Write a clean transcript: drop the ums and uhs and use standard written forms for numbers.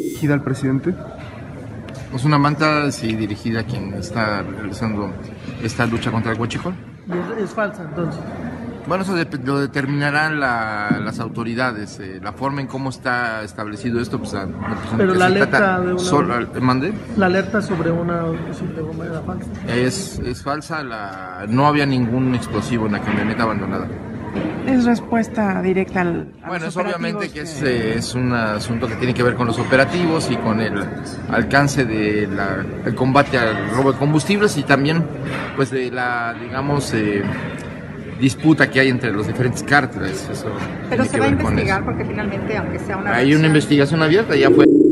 ¿Dirigida al presidente? Es una manta, sí, dirigida a quien está realizando esta lucha contra el huachicol. Es falsa, entonces. Bueno, eso lo determinarán las autoridades. La forma en cómo está establecido esto, pues una persona pero que la se alerta trata de una... ¿Mandé? La alerta sobre una de goma era falsa. Es falsa, no había ningún explosivo en la camioneta abandonada. Es respuesta directa bueno, es obviamente que es un asunto que tiene que ver con los operativos y con el alcance de el combate al robo de combustibles y también pues de la, digamos, disputa que hay entre los diferentes cárteles. Eso pero se va a investigar porque finalmente, aunque sea una... Hay una investigación abierta, ya fue...